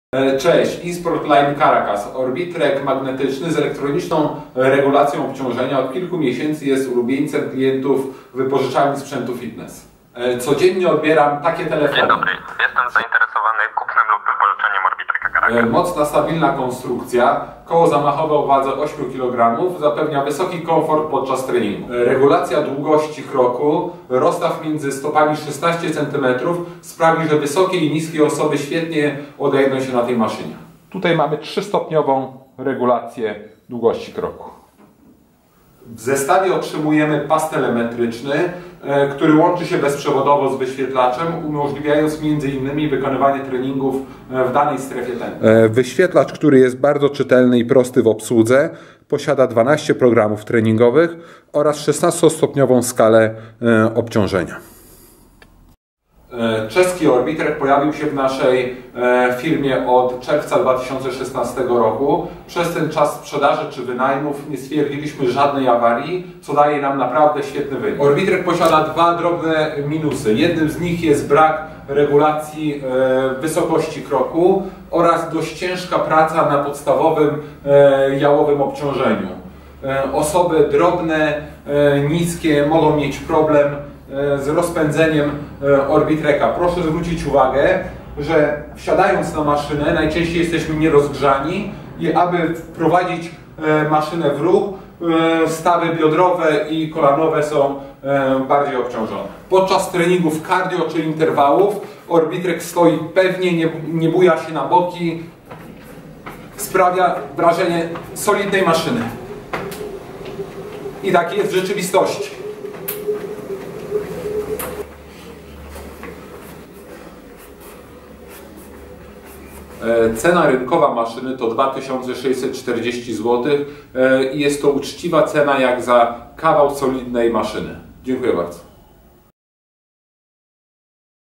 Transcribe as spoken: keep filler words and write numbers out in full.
Cześć, eSportline Caracas. Orbitrek magnetyczny z elektroniczną regulacją obciążenia od kilku miesięcy jest ulubieńcem klientów wypożyczalni sprzętu fitness. Codziennie odbieram takie telefony. Dzień dobry, jestem zainteresowany kupnem lub wypożyczeniem Orbitreka Caracas. Mocna, stabilna konstrukcja, koło zamachowe o wadze ośmiu kilogramów zapewnia wysoki komfort podczas treningu. Regulacja długości kroku, rozstaw między stopami szesnaście centymetrów sprawi, że wysokie i niskie osoby świetnie odejdą się na tej maszynie. Tutaj mamy trzystopniową regulację długości kroku. W zestawie otrzymujemy pas telemetryczny, który łączy się bezprzewodowo z wyświetlaczem, umożliwiając między innymi wykonywanie treningów w danej strefie tętna. Wyświetlacz, który jest bardzo czytelny i prosty w obsłudze, posiada dwanaście programów treningowych oraz szesnastostopniową skalę obciążenia. Czeski Orbitrek pojawił się w naszej firmie od czerwca dwa tysiące szesnastego roku. Przez ten czas sprzedaży czy wynajmów nie stwierdziliśmy żadnej awarii, co daje nam naprawdę świetny wynik. Orbitrek posiada dwa drobne minusy. Jednym z nich jest brak regulacji wysokości kroku oraz dość ciężka praca na podstawowym jałowym obciążeniu. Osoby drobne, niskie mogą mieć problem z rozpędzeniem Orbitreka. Proszę zwrócić uwagę, że wsiadając na maszynę najczęściej jesteśmy nierozgrzani i aby wprowadzić maszynę w ruch, stawy biodrowe i kolanowe są bardziej obciążone. Podczas treningów cardio czy interwałów Orbitrek stoi pewnie, nie, nie buja się na boki, sprawia wrażenie solidnej maszyny. I tak jest w rzeczywistości. Cena rynkowa maszyny to dwa tysiące sześćset czterdzieści złotych i jest to uczciwa cena jak za kawał solidnej maszyny. Dziękuję bardzo.